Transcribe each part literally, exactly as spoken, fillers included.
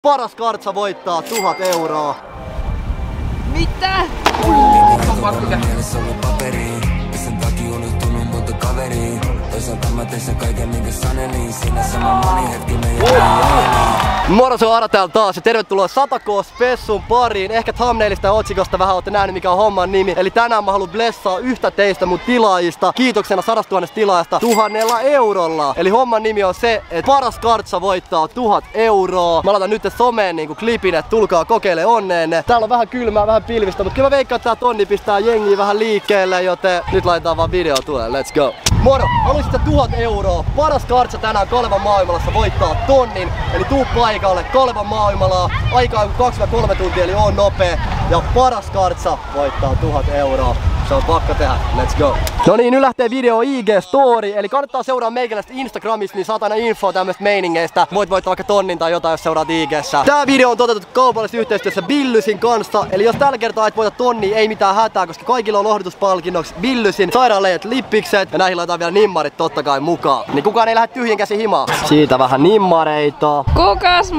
paras kartsa voittaa tuhat euroa. Mitä? Moro, se on Ara täällä taas ja tervetuloa sata K-spessun pariin. Ehkä thumbnailista ja otsikosta vähän olette nähnyt mikä on homman nimi. Eli tänään mä haluan blessaa yhtä teistä mun tilaajista kiitoksena sadastatuhannesta tilaajasta tuhannella eurolla. Eli homman nimi on se, että paras kartsa voittaa tuhat euroa. Mä laitan nyt someen niinku klipin, että tulkaa kokeile onneenne. Täällä on vähän kylmää, vähän pilvistä, mutta kyllä mä veikkaan, että tää tonni pistää jengiä vähän liikkeelle, joten nyt laitetaan vaan video tulee. Let's go! Moro! Haluaisitte tuhat euroa. Paras kartsa tänään Kalevan maailmalassa voittaa tonnin. Eli tuu paikalle Kalevan maailmalaa. Aikaa on kaksi kolme tuntia, eli on nopea. Ja paras kartsa voittaa tuhat euroa. Se on pakko tehdä. Let's go! No niin, nyt lähtee video I G-story. Eli kannattaa seuraa meikäläistä Instagramista, niin saat aina infoa tämmöistä meiningeistä. Voit voittaa vaikka tonnin tai jotain, jos seuraat I G:ssä. Tää video on toteutettu kaupallisessa yhteistyössä Billysin kanssa. Eli jos tällä kertaa et voita tonnia, ei mitään hätää, koska kaikilla on lohdutuspalkinnoksi Billysin sairaanleijät lippikset. Ja näihin laitetaan vielä nimmarit totta kai mukaan. Niin kukaan ei lähde tyhjin käsin himaan. Siitä vähän nimmareita. Kukas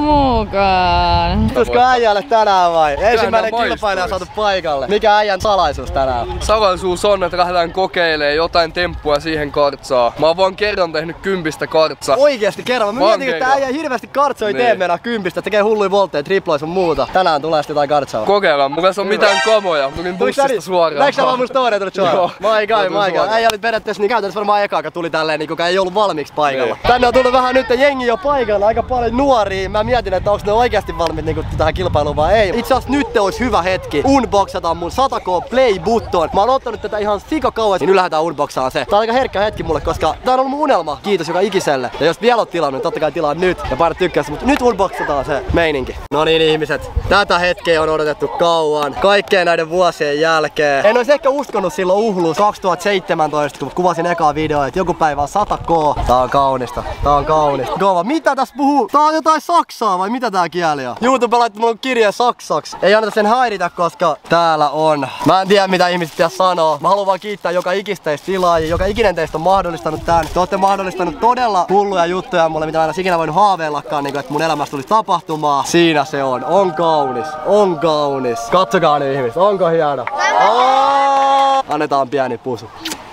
muukaan? Tulisiko äijälle tänään vai? Ensimmäinen kilpailija saatu paikalle. Mikä äijän salaisuus tänään? Salaisuus on, että lähdetään kokeilemaan jotain temppua siihen kartsaa. Mä oon vaan kerran tehnyt kympistä kartsaa. Oikeesti kerran? Mä mietin, että äijä hirveästi kartsoi tee mennä kympistä, tekee hulluja voltteja, triploja sun muuta. Tänään tulee sitten jotain kartsaa. Kokeillaan, mulla on mitään kamoja. Tulin bussista suoraan. Näetkö sä vaan mun storia tullut suoraan? My god, my god. Äijä oli periaatteessa niin käytännössä varmaan eka, joka tuli tälleen niin kuka ei ollut valmiiksi paikalla. Ei. Tänne on tullut vähän nyt jengi jo paikalla, aika paljon nuoria. Mä mietin, että onko ne oikeasti valmiit niin tähän kilpailuun vai ei. Itse asiassa nyt olisi hyvä hetki unboxata mun sata K Play Button. Mä oon ottanut tätä ihan sikakauas, niin nyt lähdetään unboxaan se. Tää on aika herkkä hetki mulle, koska tää on ollut mun unelma. Kiitos joka ikiselle. Ja jos vielä oot tilannut, niin totta kai tilaa nyt. Ja paina tykkäys, mutta nyt unboxataan se meininki. No niin ihmiset, tätä hetkeä on odotettu kauan. Kaikkeen näiden vuosien jälkeen. En olisi ehkä uskonut silloin Uhlus kaksituhattaseitsemäntoista, kun kuvasin ekaa videoa, että joku päivä on sata K. Tää on kaunista. Tää on kaunista. Kova, mitä tässä puhuu? Tää on jotain saksaa vai mitä tää kieli on? YouTube laittoi mulle kirjeen saksaksi. Ei anneta sen häiritä, koska täällä on. Mä en tiedä mitä ihmiset pitäisi sanoa. Mä haluan vaan kiittää joka ikistä teistä tilaajia. Joka ikinen teistä on mahdollistanut tän. Te ootte mahdollistanut todella hulluja juttuja mulle, mitä mä en ole ikinä voinut haaveillakaan, niin kuin, että mun elämässä tulisi tapahtumaa. Siinä se on. On kaunis. On kaunis. Katsokaa nyt ihmiset. Onko hieno? Oh! Annetaan pieni pusu.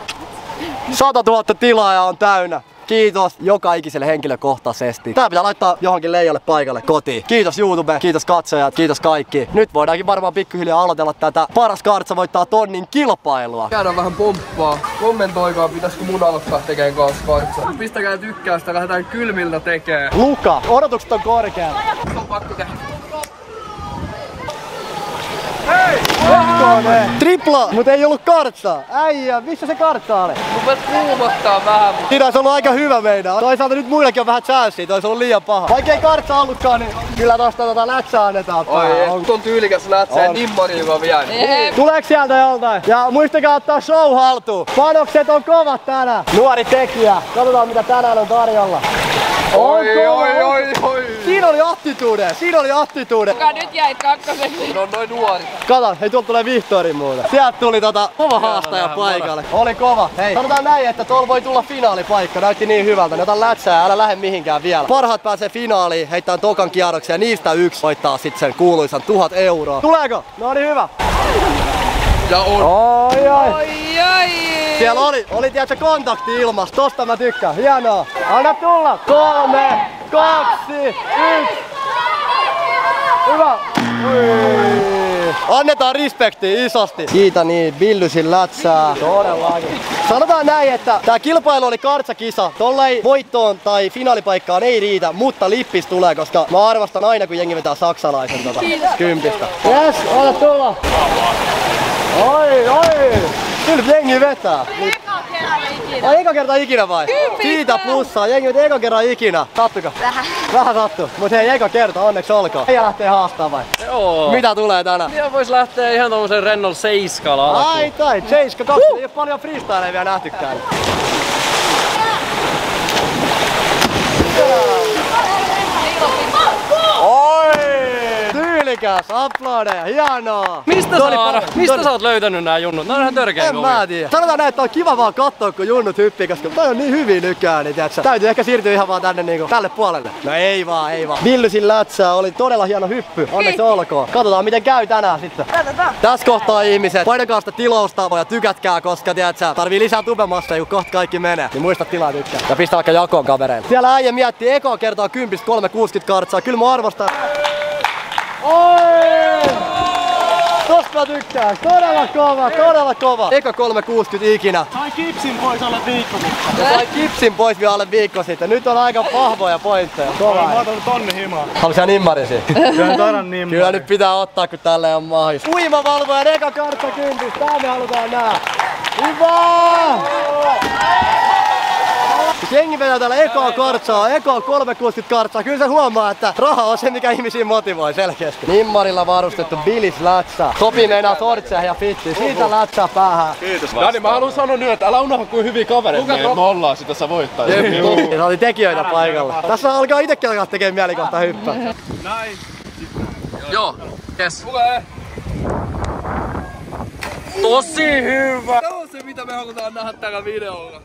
sata tuhatta tilaajaa on täynnä. Kiitos joka ikiselle henkilökohtaisesti. Tää pitää laittaa johonkin leijalle paikalle kotiin. Kiitos YouTube, kiitos katsojat, kiitos kaikki. Nyt voidaankin varmaan pikkuhiljaa aloitella tätä paras kartsa voittaa tonnin kilpailua. Käydään vähän pomppaa. Kommentoikaa, pitäisikö mun aloittaa tekemään kanssa kartsa. Pistäkää tykkäystä, lähdetään kylmiltä tekemään. Luka, odotukset on korkealla. Se on pakko tehdä. Hei! Tripla, mutta ei ollut kartsaa. Äijä, missä se kartsa oli? Rupes kuumottaa vähän. Siinä olisi ollut aika hyvä meidän. Toisaalta nyt muillekin on vähän chanssiä, toi olisi ollut liian paha. Vaikka ei kartsa ollutkaan, niin kyllä tosta tota lätsää annetaan. Oi, on... on tyylikäs lätsä ja nimmariin vaan vien. Tuleeko sieltä joltain? Ja muistakaa ottaa show haltuun. Panokset on kovat tänään. Nuori tekijä. Katsotaan mitä tänään on tarjolla. Oi, oi, oi, oi. Siinä oli attitude, siinä oli attitude. Kuka nyt jäit kakkoseksi? No noin nuori. Kato, hei tuolta tulee Vihtori muuta. Sieltä tuli tota kova haastaja paikalle. Oli kova. Hei, sanotaan näin, että tuolla voi tulla finaalipaikka. Näytti niin hyvältä. Ne otan lätsää, älä lähde mihinkään vielä. Parhaat pääsee finaaliin, heittää tokan kierroksen ja niistä yksi voittaa sitten sen kuuluisan tuhat euroa. Tuleeko? No niin hyvä. Ja on. Oi, oi. Oi, oi. Siellä oli, oli tiedätkö kontakti ilmassa. Tosta mä tykkään. Hienoa. Anna tulla. Kolme, kaksi, yksi. Hyvä. Ui. Annetaan respektiä isosti. Kiitä niin, Billysin lätsää. Todellakin. Sanotaan näin, että tää kilpailu oli kartsakisa. Tollei voittoon tai finaalipaikkaan ei riitä, mutta lippis tulee, koska mä arvostan aina kun jengi vetää saksalaisen tota kympistä. Yes, anna tulla. Oi, oi! Kyllä jengi vetää. Eka kerran ikinä. Ai eka kerta ikinä vai? Kympistä. Siitä plussaa, jengi vetää eka kerran ikinä. Sattuko? Vähän. Vähän sattu, mut hei eka kerta, onneksi olkoon. Eija lähtee haastaa vai? Joo. Mitä tulee tänään? Siellä vois lähteä ihan tommosen rennolla seiskalla alkuun. Ai tai, seiska kaksi, uh! Ei oo paljon freestyleja vielä nähtykään. Oi! meikäs, aplodeja, hienoa! Mistä, Toni, sä, oot, mistä Toni. sä oot löytänyt nää junnut? Nää on ihan törkeen En mä tiedä. Sanotaan näin, että on kiva vaan katsoa, kun junnut hyppii, koska toi on niin hyvin nykyään, niin tiiäksä, täytyy ehkä siirtyä ihan vaan tänne niinku tälle puolelle. No ei vaan, ei vaan. Villysin lätsää, oli todella hieno hyppy. Onneksi olkoon. Katsotaan miten käy tänään sitten. Katsotaan. Tässä kohtaa ihmiset, painakaa sitä tilausta ja tykätkää, koska tiiätsä, tarvii lisää tubemassa, kun kohta kaikki menee. Niin muista tilaa tykkää. Ja pistä vaikka jakoon kavereille. Siellä äijä miettii ekaa kertaa kympistä kolme kuusikymmentä kartsaa. Kyllä mä arvostan. Oi! Tosta mä tykkään. Todella kova, todella kova. Eka kolme kuusikymmentä ikinä. Sai kipsin pois alle viikko sitten. Ja sai kipsin pois vielä alle viikko sitten. Nyt on aika vahvoja pointteja. Kova. Mä otan tonni himaa. Haluaisin nimmarisi. Kyllä toiran niin. Kyllä nyt pitää ottaa, kun tälle on mahis. Uimavalvojan eka kartta kympis. Tää me halutaan nää. Hyvä! Jengi vetää täällä ekaa kartsaa, ekaa kolme kuusikymmentä kartsaa. Kyllä se huomaa, että raha on se, mikä ihmisiä motivoi selkeästi. Nimmarilla varustettu Bilis lätsä. Sopii meinaa sortseja ja fitti. Siitä lätsää päähän. Kiitos. Dani, mä haluan sanoa nyt, että älä unohda kuin hyviä kavereita meillä. Me ollaan sitä sä voittaa. Ja oli tekijöitä paikalla. Tässä alkaa itekin alkaa tekemään mieli kohta hyppää. Näin. Joo, yes. Tulee! Tosi hyvä! Tämä on se mitä me halutaan nähdä tällä videolla.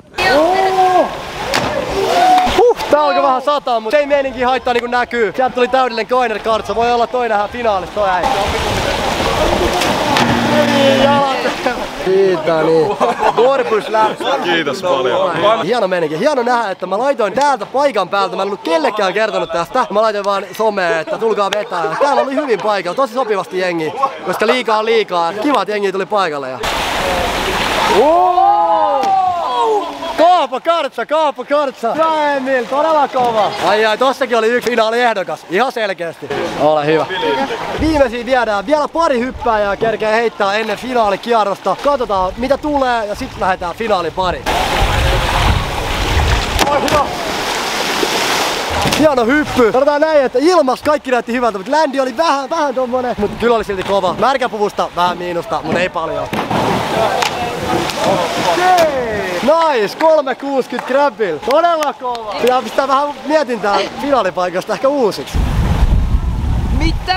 Huh, tää alkoi vähän sataa, mutta se ei meininki haittaa niinku näkyy. Sieltä tuli täydellinen koiner-kartsa. Voi olla toi nähdään finaalissa toi äijä. Siitä niin. Korpus lähtee. Kiitos paljon. Hieno meininki. Hieno nähdä, että mä laitoin täältä paikan päältä. Mä en ollut kellekään kertonut tästä. Mä laitoin vaan someen, että tulkaa vetää. Ja täällä oli hyvin paikalla. Tosi sopivasti jengi. Koska liikaa on liikaa. Kiva, että jengi tuli paikalle. Ja... Kaapo kartsa, kaapo kartsa. Hyvä Emil, todella kova. Ai ai, tossakin oli yksi finaaliehdokas. Ihan selkeästi. Ole hyvä. Viimeisiin viedään vielä pari hyppääjää kerkeä heittää ennen finaalikierrosta. Katsotaan mitä tulee ja sitten lähdetään finaalipari. Oi hyvä. Hieno hyppy. Sanotaan näin, että ilmas kaikki näytti hyvältä, mutta ländi oli vähän, vähän tommonen. Mutta kyllä oli silti kova. Märkäpuvusta vähän miinusta, mutta ei paljon. Okei! Nice! kolme kuusikymmentä grabbil. Todella kova! Pitää pistää vähän mietintää finaalipaikasta ehkä uusiksi. Mitä?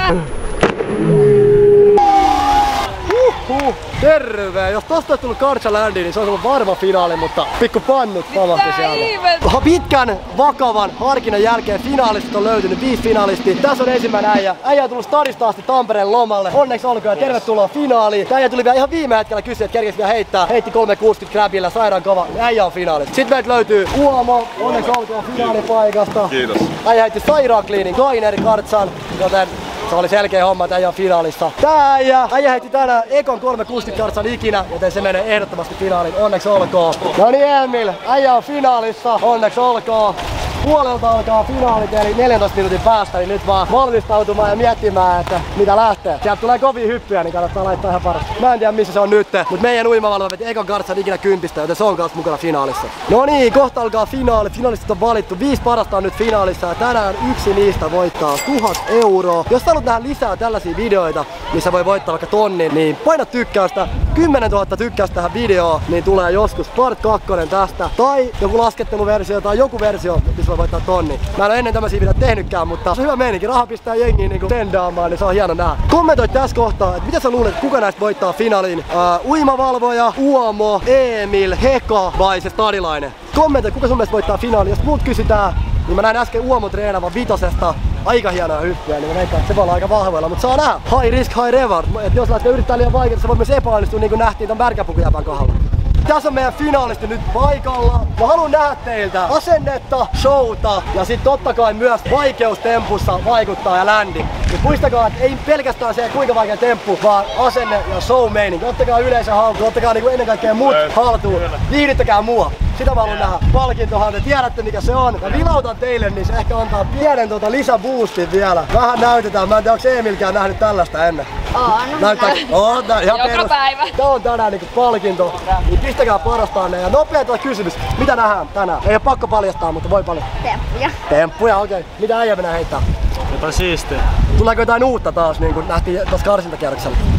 Huhhuh! Terve! Jos tosta olisi tullut Kartsa Ländiin, niin se olisi ollut varma finaali, mutta pikku pannut pamahti sieltä. Pitkän, vakavan harkinnan jälkeen finaalistit on löytynyt, viisi finalistia. Tässä on ensimmäinen äijä. Äijä on tullut stadista asti Tampereen lomalle. Onneksi olkoon ja tervetuloa finaaliin. Tämä äijä tuli vielä ihan viime hetkellä kysyä, että kerkesi vielä heittää. Heitti kolme kuusikymmentä grabilla, sairaan kova. Äijä on finaalista. Sitten meiltä löytyy Uomo. Onneksi olkoon finaalipaikasta. Kiitos. Äijä heitti sairaan cleanin Kaineri Kartsan, joten se oli selkeä homma, että äijä on finaalissa. Tää äijä, äijä heitti tänään ekon kolme kuusikymmentä kartsan ikinä, joten se menee ehdottomasti finaaliin. Onneksi olkoon. No niin Emil, äijä on finaalissa. Onneksi olkoon. Puolelta alkaa finaalit, eli neljäntoista minuutin päästä, niin nyt vaan valmistautumaan ja miettimään, että mitä lähtee. Sieltä tulee kovia hyppyjä, niin kannattaa laittaa ihan parasta. Mä en tiedä missä se on nyt, mutta meidän uimavalvo veti ekan kartsan ikinä kympistä, joten se on kanssa mukana finaalissa. No niin, kohta alkaa finaali. Finalistit on valittu. Viisi parasta on nyt finaalissa ja tänään yksi niistä voittaa tuhat euroa. Jos haluat nähdä lisää tällaisia videoita, missä voi voittaa vaikka tonnin, niin paina tykkäystä. kymmenen tuhatta tykkäystä tähän videoon, niin tulee joskus part kakkonen tästä. Tai joku lasketteluversio tai joku versio, missä voi voittaa tonni. Mä en ole ennen tämmöisiä videoita tehnytkään, mutta se on hyvä meininki. Raha pistää jengiin niinku tendaamaan, niin se on hieno nähdä. Kommentoi tässä kohtaa, että mitä sä luulet, että kuka näistä voittaa finaalin? Uh, uimavalvoja, Uomo, Emil, Heka vai se stadilainen? Kommentoi, kuka sun mielestä voittaa finaalin. Jos muut kysytään, niin mä näin äsken Uomo treenaavan vitosesta aika hienoa hyppyä, niin mä veikkaan, että se voi olla aika vahvoilla, mutta saa nähdä. High risk, high reward. Et jos lähtee yrittää liian vaikeaa, se voi myös epäonnistua, niin kuin nähtiin ton märkäpukujäpän kohdalla. Tässä on meidän finaalisti nyt paikalla. Mä haluan nähdä teiltä asennetta, showta ja sit totta kai myös vaikeustempussa vaikuttaa ja ländi. Nyt muistakaa, että ei pelkästään se kuinka vaikea temppu, vaan asenne ja show meininki. Ottakaa yleisön haltuun, ottakaa niinku ennen kaikkea muut haltuun. Viihdyttäkää mua. Sitä mä haluan nähdä. Palkintohan te tiedätte mikä se on. Mä vilautan teille, niin se ehkä antaa pienen tota lisäboostin vielä. Vähän näytetään. Mä en tiedä, onko Emilkään nähnyt tällaista ennen. On. Näyttää, on, nä, ihan Joka perus. päivä. Tää on tänään niinku palkinto. Niin pistäkää parastaan ja nopea kysymys. Mitä nähdään tänään? Ei oo pakko paljastaa, mutta voi paljon. Temppuja. Temppuja, okei. Okay. Mitä äijä mennään heittää? Jotain siistiä. Tuleeko jotain uutta taas, niin kuin nähtiin tuossa karsintakierroksella?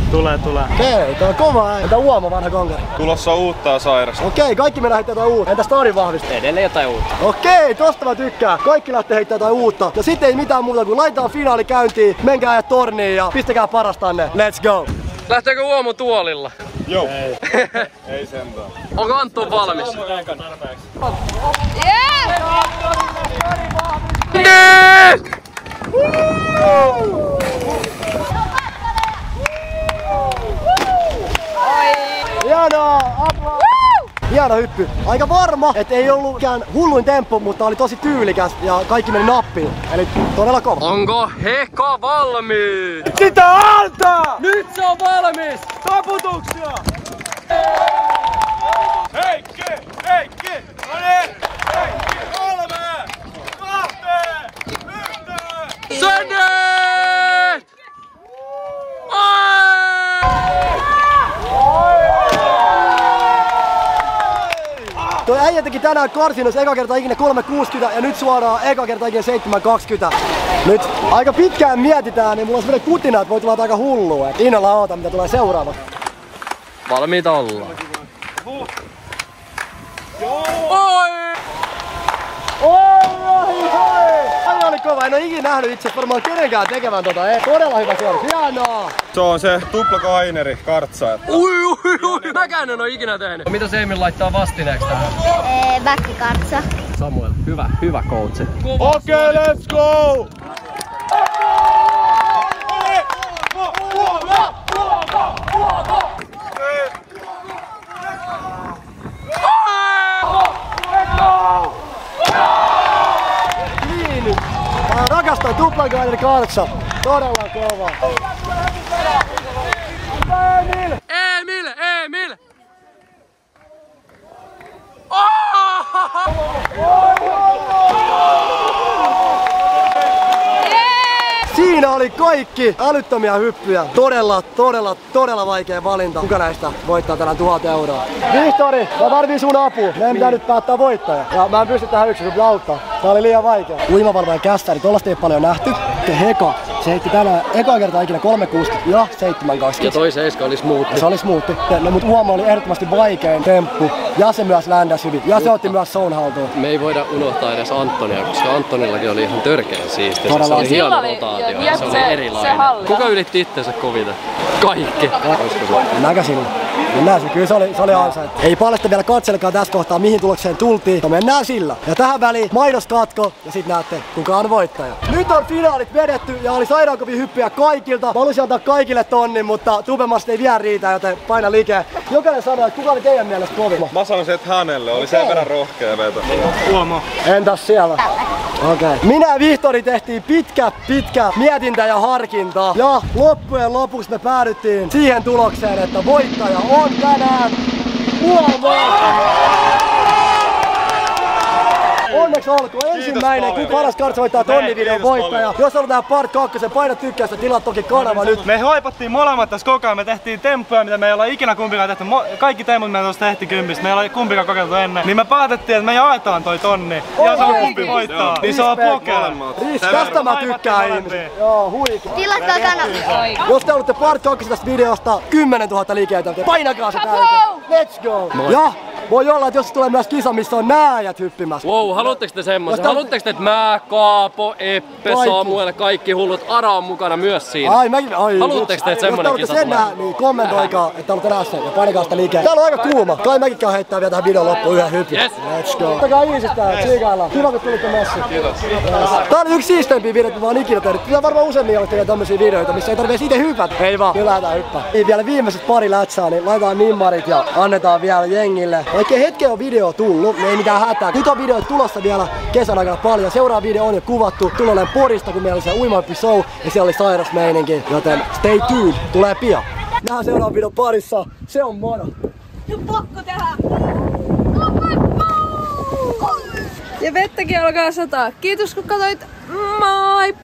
Tulee, tulee. Okei, tää on kova. Entä Uomo, vanha konkari? Tulossa uutta sairasta. Okei, kaikki me lähdetään jotain uutta. Entä Starin vahvistus? Edelleen jotain uutta. Okei, tosta mä tykkään. Kaikki lähtee heittää jotain uutta. Ja sitten ei mitään muuta kuin laitetaan finaali käyntiin. Menkää ajat torniin ja pistäkää parastanne. Let's go! Lähteekö Uomo tuolilla? Joo. Ei. Ei sentään. Onko Anttu valmis? Yeah! Hienoa! Apua! Hieno hyppy. Aika varma, että ei ollut mikään hulluin temppu, mutta oli tosi tyylikäs ja kaikki meni nappiin. Eli todella kova. Onko Heka valmis? Sitä alta! Nyt se on valmis! Taputuksia! Heikki! Heikki! Noniin! Heikki! Kolme! Kahteen! Yhteen! Sönnet! Toi äijä teki tänään karsinnossa eka kertaa ikinä kolme kuusikymmentä ja nyt suoraan eka kertaa ikinä seitsemän kaksikymmentä. Nyt aika pitkään mietitään, niin mulla on semmonen kutina, että voi tulla aika hullua. Et innolla oota, mitä tulee seuraavaksi. Valmiita ollaan. Oi! Oi! Ai oli kova, en oo ikinä nähnyt itse varmaan kenenkään tekevän tota. Ei, todella hyvä suoritus, hienoa! Se on se tuplakaineri kartsa. Ui ui ui, mäkään en oo ikinä tehnyt. Mitä se Emil laittaa vastineeksi tähän? Ee, väkkikartsa. Samuel, hyvä, hyvä coachi. Okei, okay, let's go! Mä rakastan tuplakaineri kartsa. Todella kova. Emil! Emil, Emil! Oh! Siinä oli kaikki älyttömiä hyppyjä. Todella, todella, todella vaikea valinta. Kuka näistä voittaa tänään tuhat euroa? Vihtori, mä tarviin sun apua. Meidän pitää nyt päättää voittaja. Ja mä en pysty tähän yksin sun auttaa. Tää oli liian vaikea. Uimavalvojen kästäri, tollasta ei paljon nähty. Ja Heka, se heitti tänään eka kertaa ikinä kolme kuusikymmentä ja seitsemän kaksikymmentä. Ja toi seiska oli smoothi. Se oli smoothi. No, mut Uomo oli ehdottomasti vaikein temppu. Ja se myös ländäs hyvin. Ja se otti myös zone haltuun. Me ei voida unohtaa edes Antonia, koska Antonillakin oli ihan törkeä siistiä. Todella Se oli oli. hieno Sillä oli- rotaatio. jep, Ja se se- oli se erilainen. halli. Kuka ylitti itsensä kovita? Kaikki. Olisiko se? Näkösin. Mennään sillä. Kyllä se oli, se oli ansaittu. Ei paljasta vielä katselekaan tässä kohtaa mihin tulokseen tultiin. No mennään sillä. Ja tähän väliin mainoskatko ja sit näette kuka on voittaja. Nyt on finaalit vedetty ja oli sairaan kovin hyppyjä kaikilta. Mä haluaisin antaa kaikille tonnin, mutta tubemasta ei vielä riitä, joten paina liikeä. Jokainen sanoo, että kuka oli teidän mielestä kovin. Mä sanoisin, että hänelle oli sen verran rohkea veto. Uomo. Entäs siellä? Okei. Okay. Minä ja Vihtori tehtiin pitkä, pitkä mietintä ja harkinta. Ja loppujen lopuksi me päädyttiin siihen tulokseen, että voittaja on tänään Uomo! Onneksi olkoon ensimmäinen, kun paras kartsa voittaa tonnivideon voittaja. Jos haluat tähän part kakkosen, paina tykkäystä, tilaa toki kanava nyt. Me hoipattiin molemmat tässä koko ajan. Me tehtiin temppuja, mitä me ei olla ikinä kumpikaan tehty. Mo- kaikki temput me tuossa tehtiin kympistä. Me ei olla kumpikaan kokeiltu ennen. Niin me päätettiin, että me jaetaan toi tonni. Ja se on kumpi voittaa. Niin se on pokea. Riis, tästä mä tykkään ihmiset. Joo, huikea. Tilatkaa kanavia. Jos te haluatte part kakkosen tästä videosta kymmenen tuhatta liikeitä, painakaa se täyteen. Let's go! Ja voi olla, että jos tulee myös kisa, missä on nääjät hyppimässä. Wow, haluatteko te semmoisen? Jos te- Haluatteko te, että mä, Kaapo, Eppe, Kaikki. Samuel, kaikki hullut, Ara on mukana myös siinä? Ai, mäkin, ai, Haluatteko te, että semmonen Jos te kisa haluatte sen tulee? nähdä, niin kommentoikaa, että haluatte nähdä sen ja painakaa sitä liikkeelle. Täällä on aika kuuma. Kai mäkin käyn heittää vielä tähän videon loppuun yhden hypyn. Yes. Let's go. Ottakaa iisistä, tsiikaillaan. Kiva kun tulitte messiin. Kiitos. Tää oli yksi siisteimpiä videoita, mitä mä oon ikinä tehnyt. Pitää varmaan useammin olla tehdä tämmösiä videoita, missä ei tarvitse itse hypätä. Ei vaan, nyt lähdetään hyppää. Niin vielä viimeiset pari lätsää, niin laitetaan nimmarit ja annetaan vielä jengille. Oikein hetken on video tullut, niin ei mitään hätää. Nyt on videoita tulossa vielä kesän aikana paljon. Seuraava video on jo kuvattu. Tullaan Porista, kun meillä oli se uimappi-show ja siellä oli sairas meininki. Joten stay tuned, tulee pian. Nähdään seuraavan videon parissa. Se on moro. Ja vettäkin alkaa sataa. Kiitos kun katsoit. Moi!